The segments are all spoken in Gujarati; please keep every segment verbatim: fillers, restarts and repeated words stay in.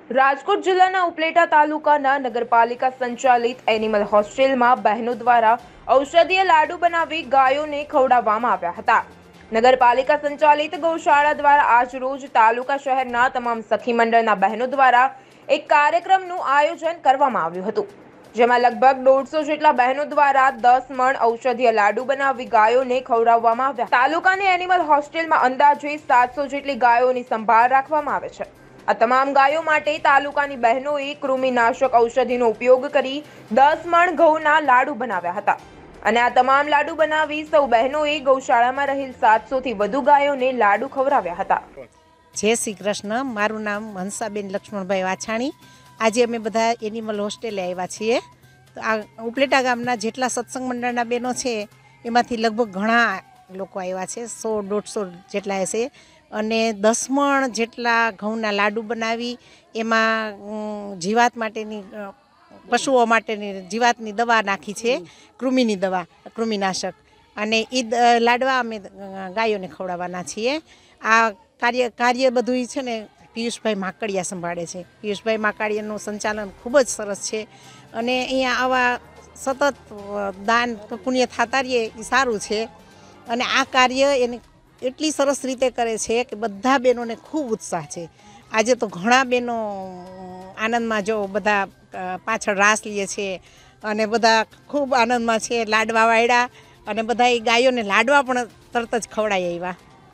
રાજકોટ જિલ્લાના ઉપલેટા તાલુકાના નગરપાલિકા સંચાલિત એનિમલ હોસ્ટેલમાં બહેનો દ્વારા ઔષધીય લાડુ બનાવી ગાયોને ખવડાવવામાં આવ્યા હતા। નગરપાલિકા સંચાલિત ગૌશાળા દ્વારા આજ રોજ તાલુકા શહેરના તમામ સખી મંડળના બહેનો દ્વારા એક કાર્યક્રમનું આયોજન કરવામાં આવ્યું હતું, જેમાં લગભગ દોઢસો જેટલા બહેનો દ્વારા દસ મણ ઔષધીય લાડુ બનાવી ગાયોને ખવડાવવામાં આવ્યા। તાલુકાની એનિમલ હોસ્ટેલમાં અંદાજે સાતસો જેટલી ગાયોની સંભાળ રાખવામાં આવે છે। આ તમામ ગાયો માટે તાલુકાની બહેનોએ કૃમિનાશક ઔષધિનો ઉપયોગ કરી દસ મણ ઘઉંના લાડુ બનાવ્યા હતા અને આ તમામ લાડુ બનાવી સૌ બહેનોએ ગૌશાળામાં રહેલ સાતસો થી વધુ ગાયોને લાડુ ખવડાવ્યા હતા। જય શ્રી કૃષ્ણ। મારું નામ હંસાબેન લક્ષ્મણભાઈ વાછાણી। આજે અમે બધા એનિમલ હોસ્ટેલે આવ્યા છીએ। તો આ ઉપલેટા ગામના જેટલા સત્સંગ મંડળના બહેનો છે એમાંથી લગભગ ઘણા લોકો આવ્યા છે, સો દોઢસો જેટલા હશે અને દસ મણ જેટલા ઘઉંના લાડુ બનાવી એમાં જીવાત માટેની પશુઓ માટેની જીવાતની દવા નાખી છે, કૃમિની દવા, કૃમિનાશક, અને એ લાડવા અમે ગાયોને ખવડાવવાના છીએ। આ કાર્ય કાર્ય બધું છે ને પિયુષભાઈ માકડિયા સંભાળે છે। પિયુષભાઈ માકડિયાનું સંચાલન ખૂબ જ સરસ છે અને અહીંયા આવા સતત દાન પુણ્ય થતા રહીએ એ સારું છે અને આ કાર્ય એને એટલી સરસ રીતે કરે છે કે બધા બહેનોને ખૂબ ઉત્સાહ છે। આજે તો ઘણા બહેનો આનંદમાં, જો બધા પાછળ રાસ લે છે અને બધા ખૂબ આનંદમાં છે, લાડવા વાળ્યા અને બધા એ ગાયોને લાડવા પણ તરત જ ખવડાવી આવ્યા।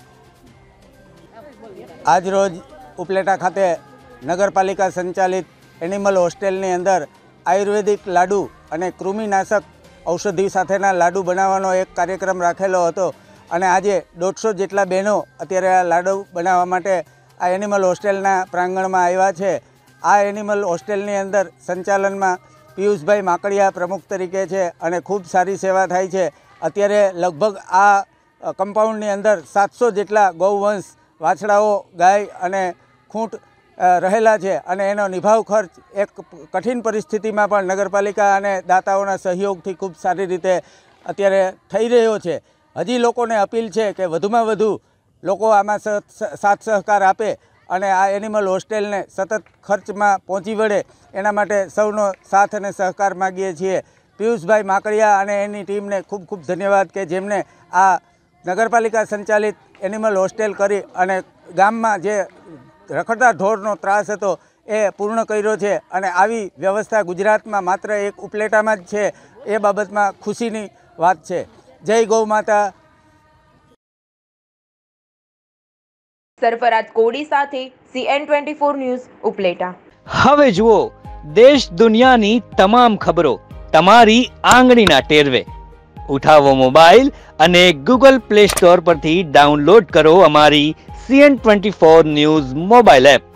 આજ રોજ ઉપલેટા ખાતે નગરપાલિકા સંચાલિત એનિમલ હોસ્ટેલની અંદર આયુર્વેદિક લાડુ અને કૃમિનાશક ઔષધિ સાથેના લાડુ બનાવવાનો એક કાર્યક્રમ રાખેલો હતો અને આજે દોઢસો જેટલા બહેનો અત્યારે આ લાડુ બનાવવા માટે આ એનિમલ હોસ્ટેલના પ્રાંગણમાં આવ્યા છે। આ એનિમલ હોસ્ટેલની અંદર સંચાલનમાં પિયુષભાઈ માકડિયા પ્રમુખ તરીકે છે અને ખૂબ સારી સેવા થાય છે। અત્યારે લગભગ આ કમ્પાઉન્ડની અંદર સાતસો જેટલા ગૌવંશ, વાછડાઓ, ગાય અને ખૂંટ રહેલા છે અને એનો નિભાવ ખર્ચ એક કઠિન પરિસ્થિતિમાં પણ નગરપાલિકા અને દાતાઓના સહયોગથી ખૂબ સારી રીતે અત્યારે થઈ રહ્યો છે। હજી લોકોને અપીલ છે કે વધુમાં વધુ લોકો આમાં સાથ સહકાર આપે અને આ એનિમલ હોસ્ટેલને સતત ખર્ચમાં પહોંચી વળે એના માટે સૌનો સાથ અને સહકાર માગીએ છીએ। પિયુષભાઈ માકડિયા અને એની ટીમને ખૂબ ખૂબ ધન્યવાદ કે જેમને આ નગરપાલિકા સંચાલિત એનિમલ હોસ્ટેલ કરી અને ગામમાં જે રખડતા ઢોરનો ત્રાસ હતો એ પૂર્ણ કર્યો છે અને આવી વ્યવસ્થા ગુજરાતમાં માત્ર એક ઉપલેટામાં જ છે, એ બાબતમાં ખુશીની વાત છે। જય ગૌ માતા। સરફરાજ કોડી સાથે CN twenty four news Upleta. હવે જુઓ દેશ દુનિયાની તમામ ખબરો તમારી આંગળીના ટેરવે। ઉઠાવો મોબાઈલ અને ગૂગલ પ્લે સ્ટોર પરથી ડાઉનલોડ કરો અમારી CN twenty four news mobile app.